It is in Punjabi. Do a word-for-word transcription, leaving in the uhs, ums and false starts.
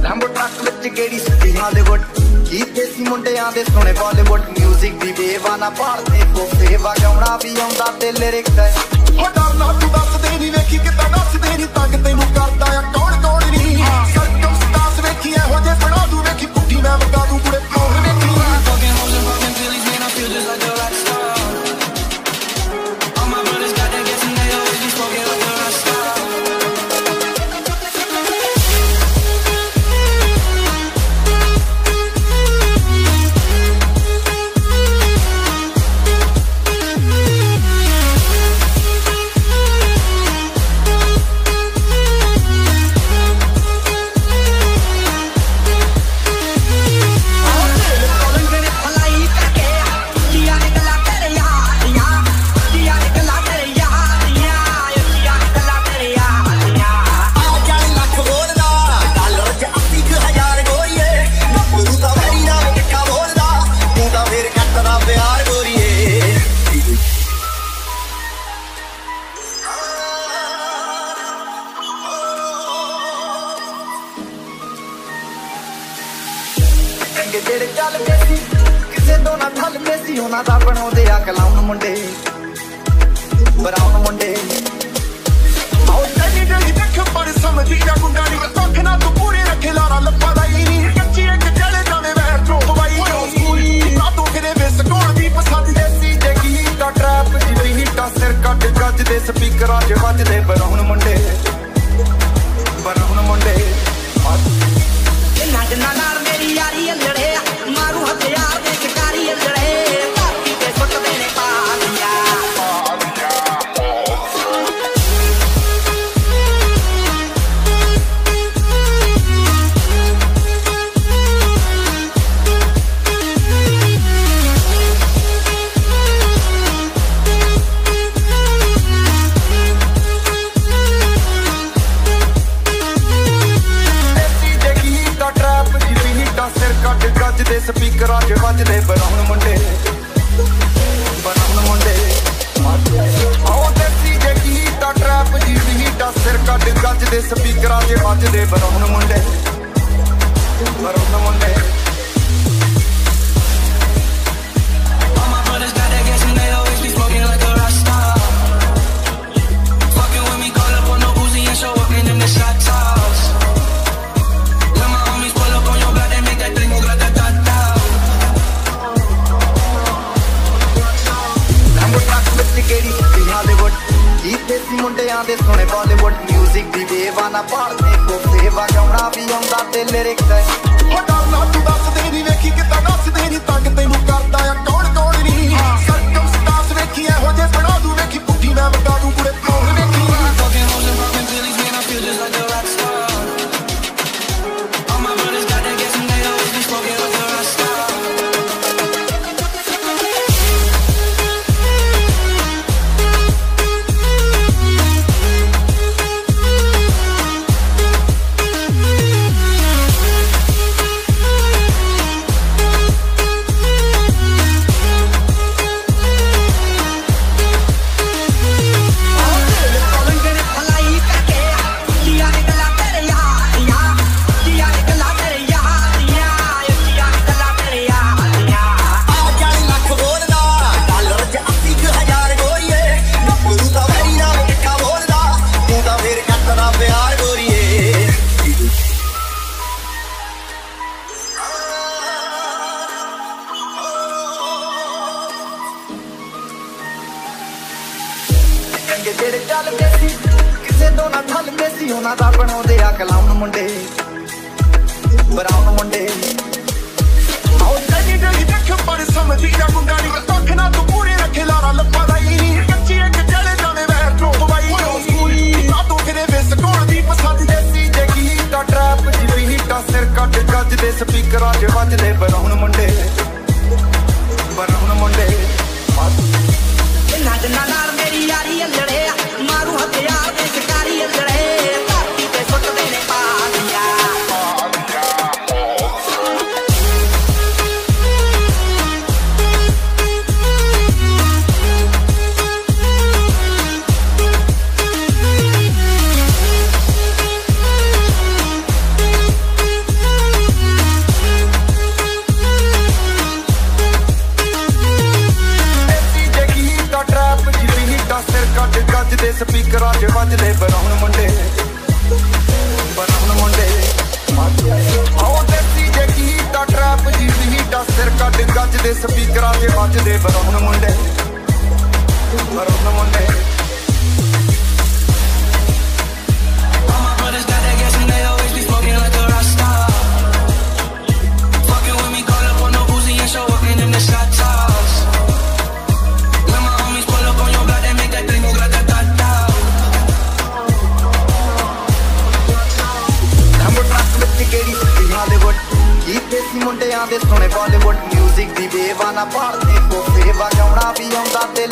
ਰੈਂਬੋ ਟਰੱਕ ਵਿੱਚ ਗੇੜੀ ਸਿੱਧੀ ਹਾਲੀਵੁੱਡ ਕੀ ਦੇਸੀ ਮੁੰਡਿਆਂ ਦੇ ਸੋਹਣੇ ਬਾਲੀਵੁੱਡ ਮਿਊਜ਼ਿਕ ਦੀ ਵੇਵਾ ਨਾ ਭਾਲਦੇ ਕੋਸੇ ਵਗਾਉਣਾ ਵੀ ਆਉਂਦਾ ਤੇ ਲਿਰਿਕਸ ਹੈ ਹੋ ਡਰਨਾ ਤੂੰ ਦੱਸਦੇ ਨਹੀਂ ਵੇਖੀ ਕਿੱਦਾਂ ਦੱਸਦੇ ਨਹੀਂ ਤੰਗ ਤੈਨੂੰ ਕਰਦਾ ਆ ਕੌਣ ਕੌਣ ਨਹੀਂ ਸਰਕਮਸਟੈਂਸ ਵੇਖੀ ਇਹੋ ਜੇ ਬਣਾ ਦੂ ਵੇਖੀ ਪੁੱਠੀ ਮੈਂ ਵਗਾ ਦੂ ਕੁੜੇ ਕੌਣ ਵੇਖੀ fucking hoes and fucking pillies man I feel just like a rock star all my brothers got that gas and they always be smoking like a rock star ਜਿਹੜੇ ਚੱਲ ਪਏ ਸੀ ਕਿਸੇ ਤੋਂ ਨਾ ਠੱਲ ਪਏ ਸੀ ਉਹਨਾਂ ਦਾ ਬਣਾਉਂਦੇ ਆ ਕਲਾਉਣ ਮੁੰਡੇ ਬਰਾਉਨ ਮੁੰਡੇ ਆਉ ਤੇਰੀ ਜਿਹੜੀ ਦੇਖ ਪਰ ਸਮਝੀ ਜਾ ਗੁੰਡਾ ਨਹੀਂ ਅੱਖ ਨਾ ਤੂੰ ਪੂਰੇ ਰੱਖੇ ਲਾਰਾ ਲੱਪਾ ਦਾ ਹੀ ਨਹੀਂ ਕੱਚੀ ਇੱਕ ਜਲੇ ਜਾਵੇ ਵੈਰ ਥਰੋ ਪਵਾਈ ਨਾ ਤੂੰ ਕਿਤੇ ਵਿਸ ਕੋਣ ਦੀ ਪਸੰਦ ਦੇਸੀ ਜੇ ਗੀਤ ਦਾ ਟਰੈਪ ਜਿਵੇਂ ਹੀਟਾ ਸਿਰ ਕੱਟ ਗੱਜ ਦੇ ਸਪੀਕਰਾਂ 'ਚ ਵੱਜਦੇ ਬਰਾਉਨ ਮੁੰਡੇ ਬਰਾਉਨ ਮੁੰਡੇ ਨਾ ਨਾਲ ਮੇਰੀ ਯਾਰੀ ਅੰਦੜੇ ਮਾਰੂ ਹਥਿਆਰ ਦੇ ਸ਼ਿਕਾਰੀ ਅੰਦੜੇ ਧਰਤੀ ਤੇ ਸੁੱਟਦੇ ਨੇ ਪਾਲੀਆਂ ਦੇ ਸਪੀਕਰਾਂ 'ਚ ਵੱਜਦੇ ਬਰਾਉਨ ਮੁੰਡੇ ਬਰਾਉਨ ਮੁੰਡੇ ਆਉ ਦੇਸੀ ਜੇ ਗੀਤ ਦਾ ਟਰੈਪ ਜੀ ਹੀਟਾ ਸਿਰ ਕੱਢ ਗੱਜ ਦੇ ਸਪੀਕਰਾਂ 'ਚ ਵੱਜਦੇ ਬਰਾਉਨ ਮੁੰਡੇ ਬਰਾਉਨ ਮੁੰਡੇ all my brothers got that gas and they always be smoking like a rock star fucking with me call up on no Uzi and show up in them the shot toss let my homies pull up on your block and make that thing go grata ਗੇੜੀ ਸਿੱਧੀ ਹਾਲੀਵੁੱਡ ਕੀ ਦੇਸੀ ਮੁੰਡਿਆਂ ਦੇ ਸੋਹਣੇ ਬਾਲੀਵੁੱਡ ਮਿਊਜ਼ਿਕ ਦੀ ਵੇਵਾ ਨਾ ਭਾਲਦੇ ਕੋਸੇ ਵਗਾਉਣਾ ਵੀ ਆਉਂਦਾ ਤੇ ਲਿਰਿਕਸ ਹੈ ਹੋ ਡਰਨਾ ਤੂੰ ਦੱਸਦੇ ਨਹੀਂ ਵੇਖੀ ਕਿੱਦਾਂ ਦੱਸਦੇ ਨਹੀਂ ਤੰਗ ਤੈਨੂੰ ਕਰਦਾ ਆ ਕੌਣ ਕੌਣ ਨਹੀਂ ਸਰਕਮਸਟੈਂਸ ਵੇਖੀ ਇਹੋ ਜੇ ਬਣਾ ਦੂ ਵੇਖੀ ਪੁੱਠੀ ਮੈਂ ਵਗਾ ਦੂ ਕੁੜੇ ਕੌਣ ਵੇਖੀ fucking hoes and fucking pillies man I feel just like a rock star all my brothers got that gas and they always be smoking like a rock star ਜਿਹੜੇ ਚੱਲ ਪਏ ਸੀ ਕਿਸੇ ਤੋਂ ਨਾ ਠੱਲ ਪਏ ਸੀ ਉਹਨਾਂ ਦਾ ਬਣਾਉਂਦੇ ਆ ਕਲਾਉਣ ਮੁੰਡੇ ਬਰਾਉਨ ਮੁੰਡੇ ਆਉ ਤੇਰੀ ਜਿਹੜੀ ਦੇਖ ਪਰ ਸਮਝੀ ਜਾ ਗੁੰਡਾ ਨਹੀਂ ਅੱਖ ਨਾ ਤੂੰ ਪੂਰੇ ਰੱਖੇ ਲਾਰਾ ਲੱਪਾ ਦਾ ਹੀ ਨਹੀਂ ਕੱਚੀ ਇੱਕ ਜਲੇ ਜਾਵੇ ਵੈਰ ਥਰੋ ਪਵਾਈ ਨਾ ਤੂੰ ਕਿਤੇ ਵਿਸ ਕੋਣ ਦੀ ਪਸੰਦ ਦੇਸੀ ਜੇ ਗੀਤ ਦਾ ਟਰੈਪ ਜਿਵੇਂ ਹੀਟਾ ਸਿਰ ਕੱਟ ਗੱਜ ਦੇ ਸਪੀਕਰਾਂ 'ਚ ਵੱਜਦੇ ਬਰਾਉਨ ਮੁੰਡੇ ਬਰਾਉਨ ਮੁੰਡੇ ਨਾ ਨਾਲ ਮੇਰੀ ਯਾਰੀ ਅੰਦੜੇ ਮਾਰੂ ਹਥਿਆਰ ਦੇ ਸ਼ਿਕਾਰੀ ਅੰਦੜੇ ਧਰਤੀ ਤੇ ਸੁੱਟਦੇ ਨੇ ਪਾਲੀਆਂ ਦੇ ਸਪੀਕਰਾਂ 'ਚ ਵੱਜਦੇ ਬਰਾਉਨ ਮੁੰਡੇ ਬਰਾਉਨ ਮੁੰਡੇ ਆਓ ਦੇਸੀ ਜੇ ਗੀਤਾ ਟਰੈਪ ਜੀ ਬੀਟਾ ਸਿਰ ਕੱਢ ਗੱਜ ਦੇ ਸਪੀਕਰਾਂ 'ਚ ਵੱਜਦੇ ਬਰਾਉਨ ਮੁੰਡੇ ਬਰਾਉਨ ਮੁੰਡੇ ਮੁੰਡਿਆਂ ਦੇ ਸੁਣੇ ਬਾਲੀਵੁੱਡ ਮਿਊਜ਼ਿਕ ਦੀ ਬੇਵਾਨਾ ਭਾਲਦੇ ਕੋਫੇ ਵਜਾਉਣਾ ਵੀ ਆਉਂਦਾ ਤੇ